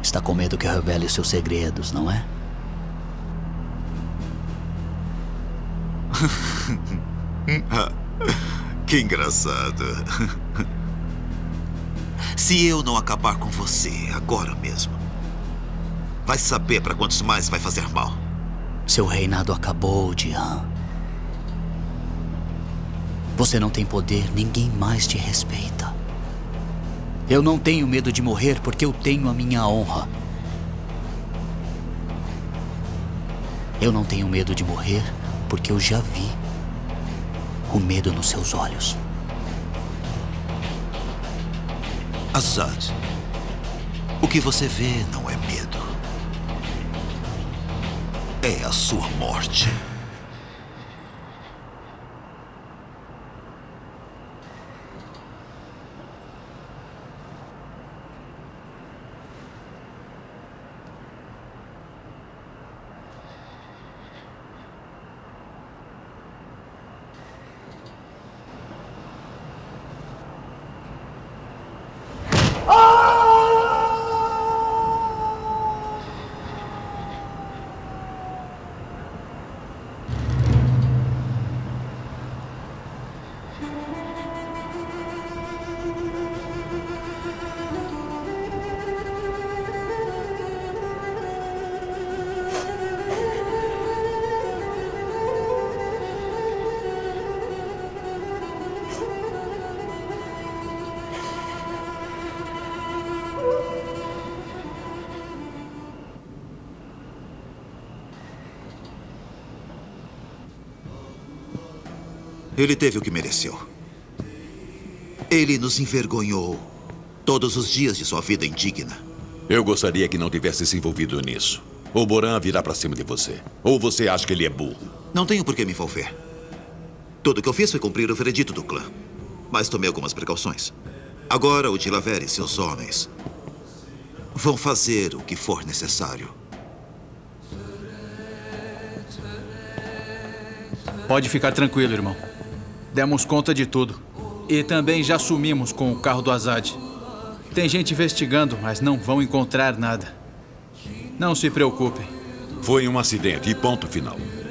Está com medo que eu revele os seus segredos, não é? Que engraçado. Se eu não acabar com você agora mesmo, vai saber para quantos mais vai fazer mal. Seu reinado acabou, Jihan. Você não tem poder, ninguém mais te respeita. Eu não tenho medo de morrer porque eu tenho a minha honra. Eu não tenho medo de morrer porque eu já vi o medo nos seus olhos. Azad, o que você vê não é medo. É a sua morte. Ele teve o que mereceu. Ele nos envergonhou todos os dias de sua vida indigna. Eu gostaria que não tivesse se envolvido nisso. Ou Boran virá pra cima de você. Ou você acha que ele é burro. Não tenho por que me envolver. Tudo que eu fiz foi cumprir o veredito do clã. Mas tomei algumas precauções. Agora o Dilaver e seus homens vão fazer o que for necessário. Pode ficar tranquilo, irmão. Demos conta de tudo. E também já sumimos com o carro do Azad. Tem gente investigando, mas não vão encontrar nada. Não se preocupem. Foi um acidente e ponto final.